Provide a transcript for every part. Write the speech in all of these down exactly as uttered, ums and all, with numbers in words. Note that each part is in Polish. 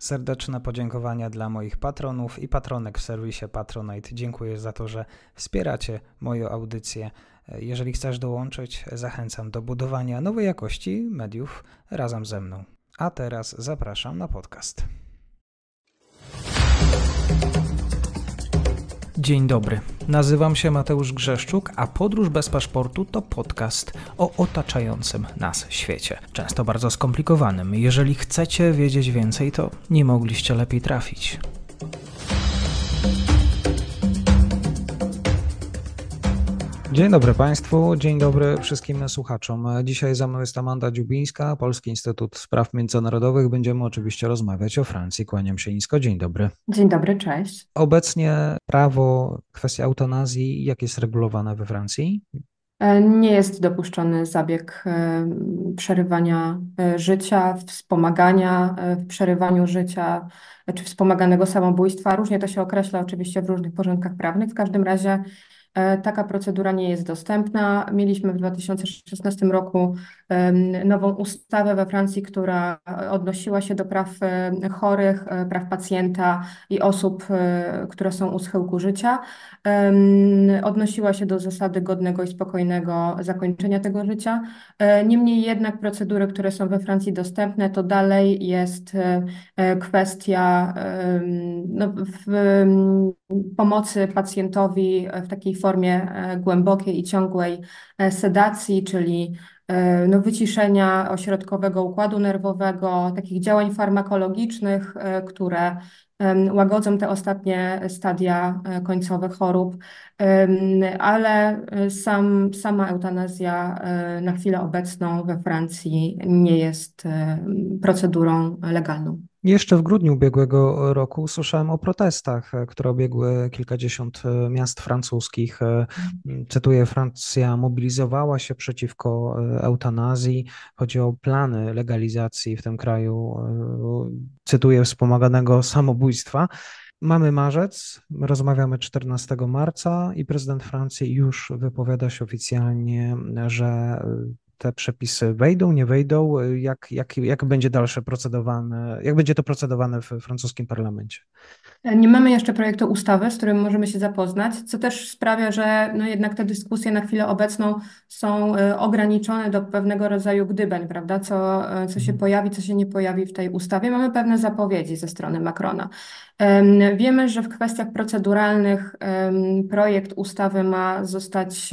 serdeczne podziękowania dla moich patronów i patronek w serwisie Patronite. Dziękuję za to, że wspieracie moją audycję. Jeżeli chcesz dołączyć, zachęcam do budowania nowej jakości mediów razem ze mną. A teraz zapraszam na podcast. Dzień dobry, nazywam się Mateusz Grzeszczuk, a Podróż bez paszportu to podcast o otaczającym nas świecie. Często bardzo skomplikowanym. Jeżeli chcecie wiedzieć więcej, to nie mogliście lepiej trafić. Dzień dobry Państwu, dzień dobry wszystkim słuchaczom. Dzisiaj ze mną jest Amanda Dziubińska, Polski Instytut Spraw Międzynarodowych. Będziemy oczywiście rozmawiać o Francji. Kłaniam się nisko. Dzień dobry. Dzień dobry, cześć. Obecnie prawo, kwestia eutanazji, jak jest regulowane we Francji? Nie jest dopuszczony zabieg przerywania życia, wspomagania w przerywaniu życia czy wspomaganego samobójstwa. Różnie to się określa oczywiście w różnych porządkach prawnych. W każdym razie taka procedura nie jest dostępna. Mieliśmy w dwa tysiące szesnastym roku nową ustawę we Francji, która odnosiła się do praw chorych, praw pacjenta i osób, które są u schyłku życia. Odnosiła się do zasady godnego i spokojnego zakończenia tego życia. Niemniej jednak procedury, które są we Francji dostępne, to dalej jest kwestia no, w pomocy pacjentowi w takiej formie głębokiej i ciągłej sedacji, czyli no, wyciszenia ośrodkowego układu nerwowego, takich działań farmakologicznych, które łagodzą te ostatnie stadia końcowe chorób, ale sam, sama eutanazja na chwilę obecną we Francji nie jest procedurą legalną. Jeszcze w grudniu ubiegłego roku słyszałem o protestach, które obiegły kilkadziesiąt miast francuskich. Cytuję, Francja mobilizowała się przeciwko eutanazji. Chodzi o plany legalizacji w tym kraju, cytuję, wspomaganego samobójstwa. Mamy marzec, rozmawiamy czternastego marca i prezydent Francji już wypowiada się oficjalnie, że te przepisy wejdą, nie wejdą, jak, jak, jak będzie dalsze procedowane, jak będzie to procedowane w francuskim parlamencie? Nie mamy jeszcze projektu ustawy, z którym możemy się zapoznać, co też sprawia, że no jednak te dyskusje na chwilę obecną są ograniczone do pewnego rodzaju gdybań, prawda? Co, co się pojawi, co się nie pojawi w tej ustawie. Mamy pewne zapowiedzi ze strony Macrona. Wiemy, że w kwestiach proceduralnych projekt ustawy ma zostać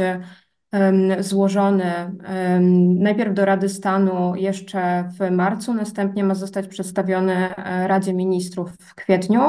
złożony najpierw do Rady Stanu jeszcze w marcu, następnie ma zostać przedstawiony Radzie Ministrów w kwietniu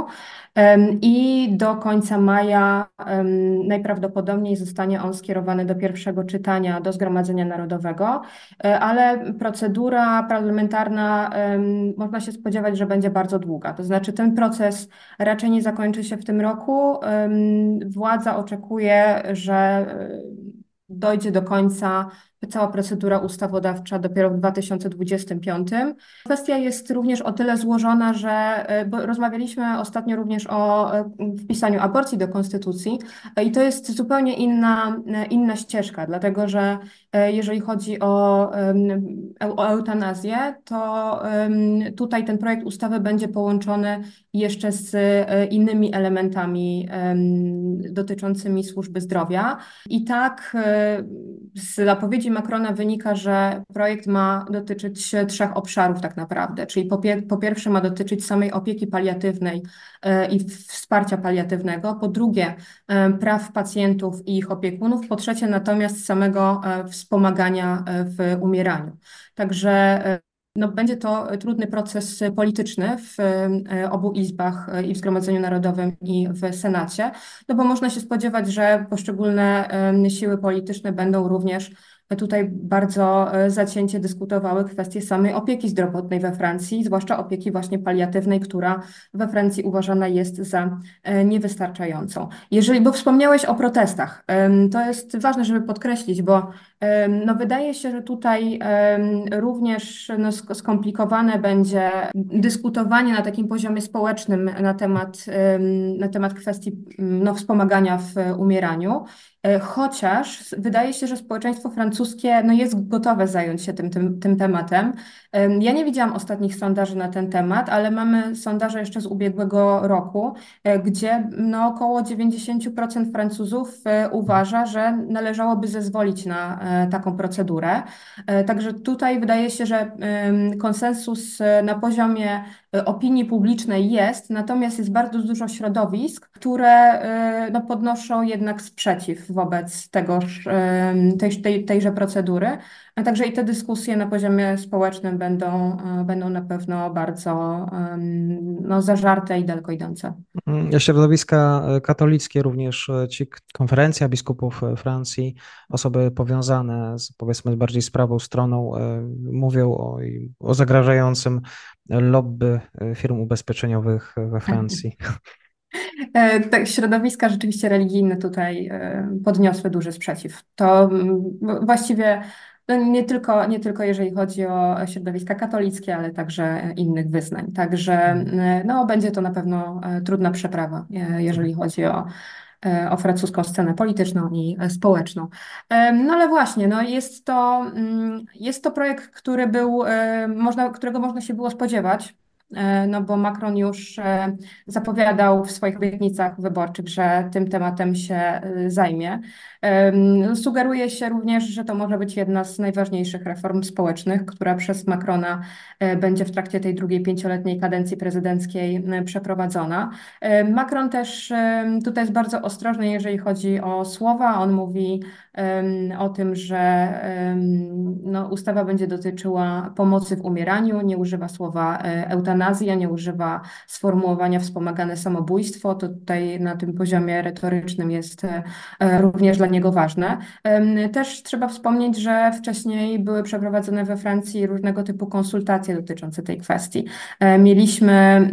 i do końca maja najprawdopodobniej zostanie on skierowany do pierwszego czytania do Zgromadzenia Narodowego, ale procedura parlamentarna można się spodziewać, że będzie bardzo długa. To znaczy ten proces raczej nie zakończy się w tym roku. Władza oczekuje, że dojdzie do końca cała procedura ustawodawcza dopiero w dwa tysiące dwudziestym piątym. Kwestia jest również o tyle złożona, że bo rozmawialiśmy ostatnio również o wpisaniu aborcji do konstytucji i to jest zupełnie inna, inna ścieżka, dlatego że jeżeli chodzi o, o eutanazję, to tutaj ten projekt ustawy będzie połączony jeszcze z innymi elementami dotyczącymi służby zdrowia. I tak z zapowiedzi Macrona wynika, że projekt ma dotyczyć trzech obszarów tak naprawdę, czyli po, pier po pierwsze ma dotyczyć samej opieki paliatywnej i wsparcia paliatywnego, po drugie praw pacjentów i ich opiekunów, po trzecie natomiast samego wspomagania w umieraniu. Także no, będzie to trudny proces polityczny w obu izbach, i w Zgromadzeniu Narodowym, i w Senacie, no bo można się spodziewać, że poszczególne siły polityczne będą również tutaj bardzo zacięcie dyskutowały kwestie samej opieki zdrowotnej we Francji, zwłaszcza opieki właśnie paliatywnej, która we Francji uważana jest za niewystarczającą. Jeżeli, bo wspomniałeś o protestach, to jest ważne, żeby podkreślić, bo no wydaje się, że tutaj również no skomplikowane będzie dyskutowanie na takim poziomie społecznym na temat, na temat kwestii no, wspomagania w umieraniu. chociaż wydaje się, że społeczeństwo francuskie no, jest gotowe zająć się tym, tym, tym tematem. Ja nie widziałam ostatnich sondaży na ten temat, ale mamy sondaże jeszcze z ubiegłego roku, gdzie no, około dziewięćdziesiąt procent Francuzów uważa, że należałoby zezwolić na taką procedurę. Także tutaj wydaje się, że konsensus na poziomie opinii publicznej jest, natomiast jest bardzo dużo środowisk, które no, podnoszą jednak sprzeciw wobec tegoż, tej, tej, tejże procedury. A także i te dyskusje na poziomie społecznym będą, będą na pewno bardzo no, zażarte i daleko idące. Środowiska katolickie również, ci konferencja biskupów Francji, osoby powiązane z, powiedzmy, bardziej z prawą stroną, mówią o, o zagrażającym lobby firm ubezpieczeniowych we Francji. Tak, środowiska rzeczywiście religijne tutaj podniosły duży sprzeciw. To właściwie no nie tylko, nie tylko jeżeli chodzi o środowiska katolickie, ale także innych wyznań. Także no, będzie to na pewno trudna przeprawa, jeżeli chodzi o, o francuską scenę polityczną i społeczną. No ale właśnie, no jest to, jest to projekt, który był, można, którego można się było spodziewać. No bo Macron już zapowiadał w swoich obietnicach wyborczych, że tym tematem się zajmie. Sugeruje się również, że to może być jedna z najważniejszych reform społecznych, która przez Macrona będzie w trakcie tej drugiej pięcioletniej kadencji prezydenckiej przeprowadzona. Macron też tutaj jest bardzo ostrożny, jeżeli chodzi o słowa. On mówi o tym, że no, ustawa będzie dotyczyła pomocy w umieraniu, nie używa słowa eutanazja, nie używa sformułowania wspomagane samobójstwo. To tutaj na tym poziomie retorycznym jest również dla niego ważne. Też trzeba wspomnieć, że wcześniej były przeprowadzone we Francji różnego typu konsultacje dotyczące tej kwestii. Mieliśmy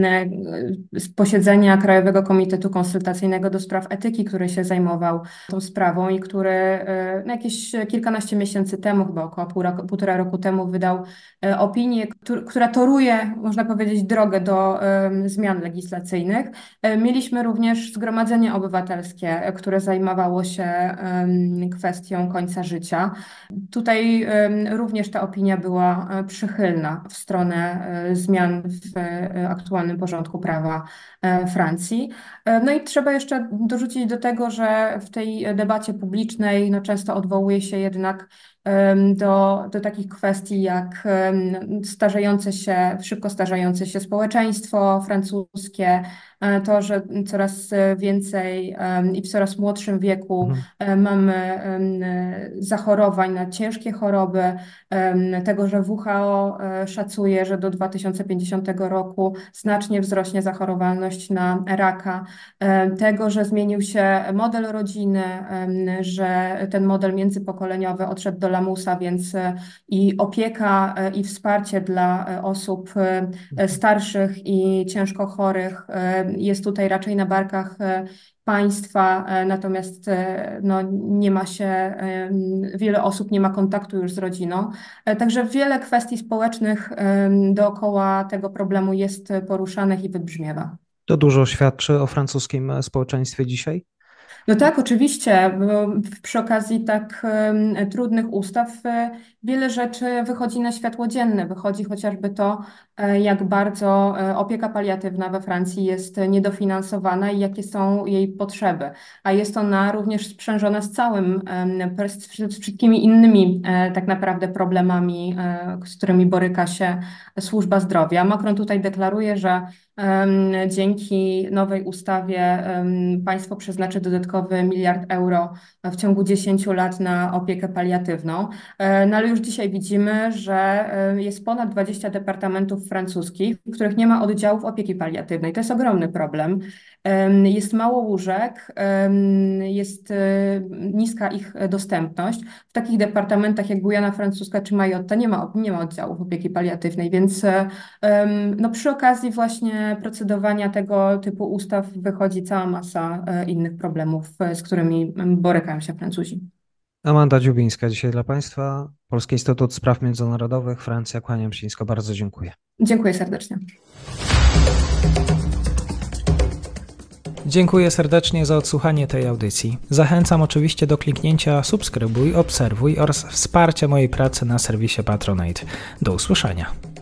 posiedzenia Krajowego Komitetu Konsultacyjnego do Spraw Etyki, który się zajmował tą sprawą i który no, jakieś kilkanaście miesięcy temu, chyba około pół roku, półtora roku temu wydał opinię, która toruje, można powiedzieć, drogę do um, zmian legislacyjnych. Mieliśmy również Zgromadzenie Obywatelskie, które zajmowało się um, kwestią końca życia. Tutaj um, również ta opinia była przychylna w stronę um, zmian w um, aktualnym porządku prawa um, Francji. No i trzeba jeszcze dorzucić do tego, że w tej debacie publicznej no, często odwołuje się jednak do, do takich kwestii jak starzejące się, szybko starzejące się społeczeństwo francuskie, to, że coraz więcej i w coraz młodszym wieku Mhm. mamy zachorowań na ciężkie choroby, tego, że W H O szacuje, że do dwa tysiące pięćdziesiątego roku znacznie wzrośnie zachorowalność na raka, tego, że zmienił się model rodziny, że ten model międzypokoleniowy odszedł do lamusa, więc i opieka i wsparcie dla osób starszych i ciężko chorych jest tutaj raczej na barkach państwa, natomiast no, nie ma się, wiele osób nie ma kontaktu już z rodziną. Także wiele kwestii społecznych dookoła tego problemu jest poruszanych i wybrzmiewa. To dużo świadczy o francuskim społeczeństwie dzisiaj? No tak, oczywiście. Bo przy okazji tak um, trudnych ustaw e, wiele rzeczy wychodzi na światło dzienne. Wychodzi chociażby to, e, jak bardzo e, opieka paliatywna we Francji jest niedofinansowana i jakie są jej potrzeby. A jest ona również sprzężona z całym, em, z z wszystkimi innymi e, tak naprawdę problemami, e, z którymi boryka się służba zdrowia. Macron tutaj deklaruje, że dzięki nowej ustawie państwo przeznaczy dodatkowy miliard euro w ciągu dziesięciu lat na opiekę paliatywną. No ale już dzisiaj widzimy, że jest ponad dwadzieścia departamentów francuskich, w których nie ma oddziałów opieki paliatywnej. To jest ogromny problem. Jest mało łóżek, jest niska ich dostępność. W takich departamentach jak Gujana Francuska czy Majotta nie ma, nie ma oddziałów opieki paliatywnej, więc no, przy okazji właśnie procedowania tego typu ustaw wychodzi cała masa innych problemów, z którymi borykają się Francuzi. Amanda Dziubińska dzisiaj dla Państwa, Polski Instytut Spraw Międzynarodowych, Francja. Kłaniam się nisko, bardzo dziękuję. Dziękuję serdecznie. Dziękuję serdecznie za odsłuchanie tej audycji. Zachęcam oczywiście do kliknięcia subskrybuj, obserwuj oraz wsparcia mojej pracy na serwisie Patronite. Do usłyszenia.